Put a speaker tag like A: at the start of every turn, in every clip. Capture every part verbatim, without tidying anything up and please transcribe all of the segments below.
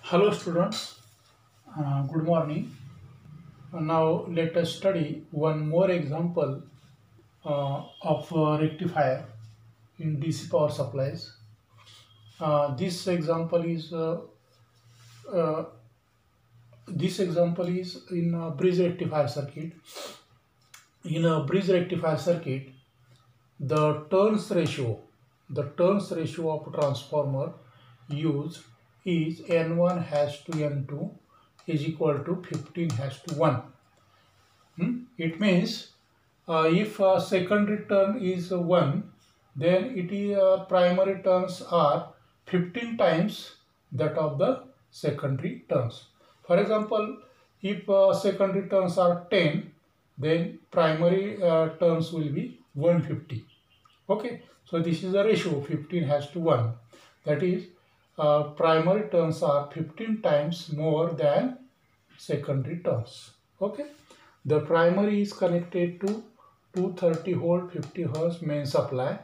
A: Hello students, uh, good morning. Uh, now let us study one more example uh, of uh, rectifier in D C power supplies. Uh, this example is uh, uh, this example is in a bridge rectifier circuit. In a bridge rectifier circuit, the turns ratio, the turns ratio of transformer used is N one has to N two is equal to fifteen has to one. Hmm? It means uh, if uh, secondary turn is uh, one, then it is uh, primary turns are fifteen times that of the secondary turns. For example, if uh, secondary turns are ten, then primary uh, turns will be one hundred fifty. Okay, so this is the ratio fifteen has to one. That is, uh, primary turns are fifteen times more than secondary turns. Okay, the primary is connected to two hundred thirty volt fifty hertz main supply.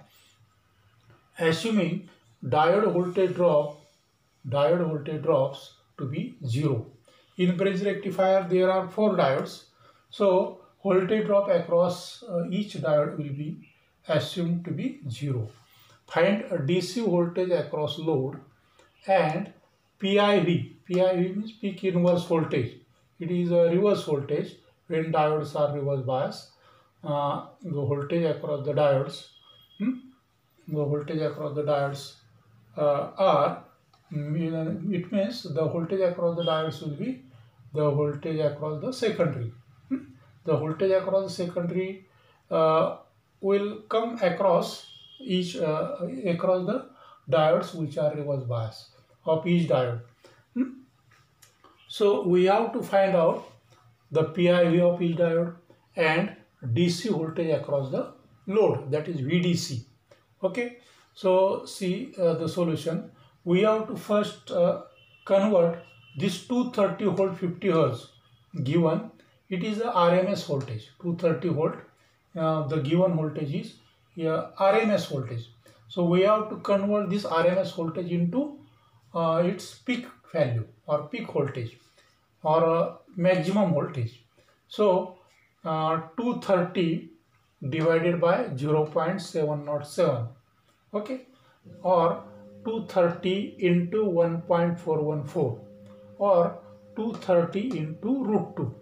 A: Assuming diode voltage drop, diode voltage drops to be zero. In bridge rectifier there are four diodes, so voltage drop across uh, each diode will be assumed to be zero. Find a D C voltage across load and P I V. P I V means peak inverse voltage. It is a reverse voltage when diodes are reverse bias. Uh, the voltage across the diodes, hmm, the voltage across the diodes uh, are, it means the voltage across the diodes will be the voltage across the secondary. Hmm. The voltage across the secondary uh, will come across each uh, across the diodes which are reverse bias of each diode. Hmm. So we have to find out the P I V of each diode and D C voltage across the load, that is V D C. Okay, so see uh, the solution. We have to first uh, convert this two hundred thirty volt fifty hertz given. It is a R M S voltage, two hundred thirty volt. Uh, the given voltage is uh, R M S voltage. So we have to convert this R M S voltage into uh, its peak value or peak voltage or uh, maximum voltage. So uh, two hundred thirty divided by zero point seven zero seven, okay, or two hundred thirty into one point four one four or two hundred thirty into root two.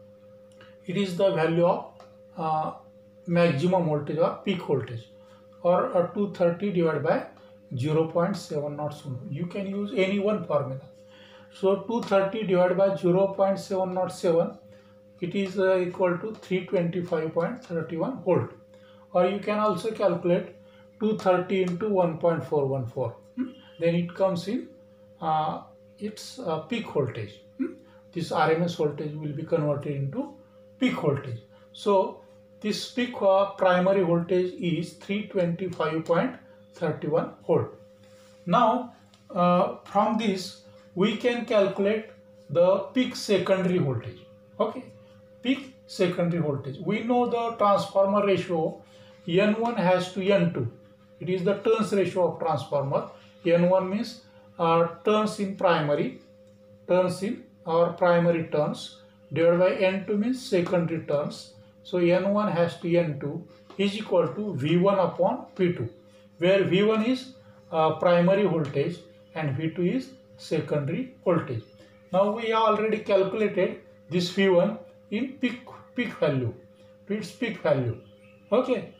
A: It is the value of uh, maximum voltage or peak voltage, or uh, two hundred thirty divided by zero point seven zero seven. You can use any one formula. So two hundred thirty divided by zero point seven zero seven, it is uh, equal to three hundred twenty-five point three one volt. Or you can also calculate two hundred thirty into one point four one four. Hmm? Then it comes in uh, its uh, peak voltage. Hmm? This R M S voltage will be converted into peak voltage. So this peak uh, primary voltage is three hundred twenty-five point three one volt. Now uh, from this we can calculate the peak secondary voltage. Okay, peak secondary voltage. We know the transformer ratio N one has to N two. It is the turns ratio of transformer. N one means uh, turns in primary, turns in our primary turns, divided by N two means secondary turns. So N one has to N two is equal to V one upon V two, where V one is uh, primary voltage and V two is secondary voltage. Now we have already calculated this V one in peak peak value, to its peak value. Okay,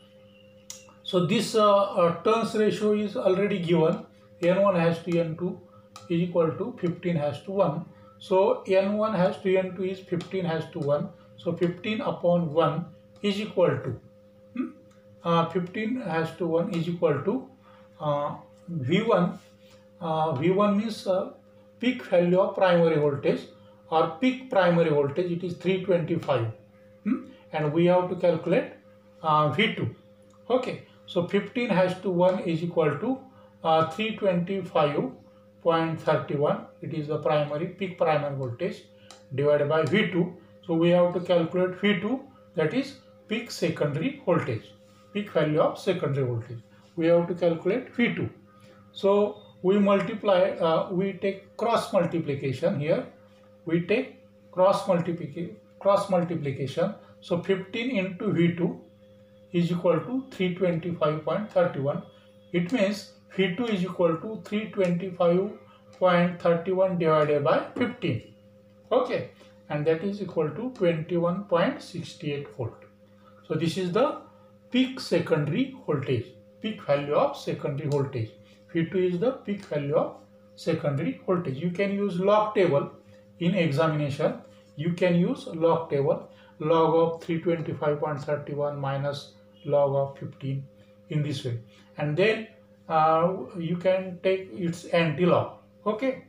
A: so this uh, uh, turns ratio is already given. N one has to N two is equal to fifteen has to one. So N one has to N two is fifteen has to one. So fifteen upon one is equal to hmm? uh, fifteen has to one is equal to uh, V one. Uh, V one means uh, peak value of primary voltage or peak primary voltage. It is three hundred twenty-five, hmm? and we have to calculate uh, V two. Okay, so fifteen has to one is equal to uh, three hundred twenty-five point three one. It is the primary peak primary voltage divided by V two. So we have to calculate V two, that is peak secondary voltage, peak value of secondary voltage. We have to calculate V two. So we multiply, uh, we take cross multiplication here. We take cross multiplication, cross multiplication. So fifteen into V two is equal to three hundred twenty-five point three one. It means V two is equal to three hundred twenty-five point three one divided by fifteen. Okay, and that is equal to twenty-one point six eight volt. So this is the peak secondary voltage, peak value of secondary voltage. V two is the peak value of secondary voltage. You can use log table in examination. You can use log table, log of three hundred twenty-five point three one minus log of fifteen in this way. And then uh, you can take its anti-log. Okay.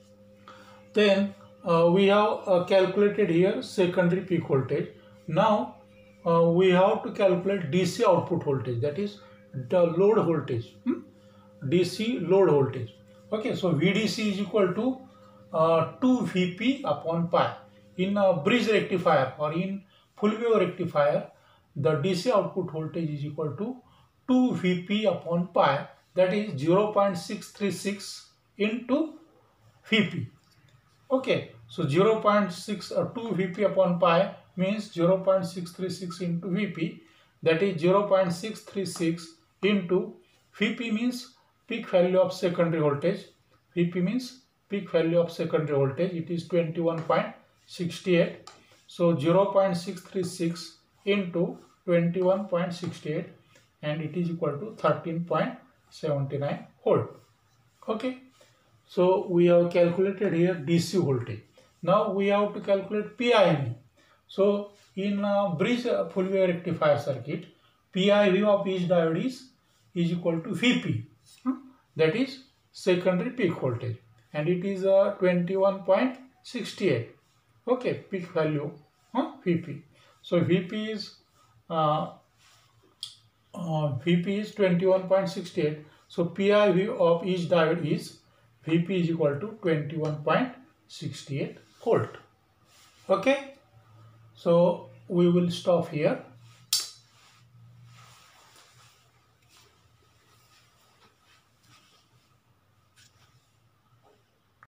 A: Then uh, we have uh, calculated here secondary peak voltage. Now uh, we have to calculate D C output voltage, that is the load voltage. Hmm? D C load voltage. Okay, so V D C is equal to uh, two V P upon pi. In a bridge rectifier or in full wave rectifier, the D C output voltage is equal to two V P upon pi, that is zero point six three six into V P. Okay, so zero point six or two V P upon pi means zero point six three six into V P, that is zero point six three six into V P means peak value of secondary voltage. V P means peak value of secondary voltage. It is twenty-one point six eight. So zero point six three six into twenty-one point six eight, and it is equal to thirteen point seven nine volt. Okay. So we have calculated here D C voltage. Now we have to calculate P I V. So in a bridge uh, full wave rectifier circuit, P I V of each diode is, is equal to V P. Hmm? That is secondary peak voltage, and it is uh, twenty-one point six eight. Okay, peak value, huh? V P. So V P is uh, uh, V P is twenty-one point six eight. So P I V of each diode is V P is equal to twenty-one point six eight volt. Okay, so we will stop here.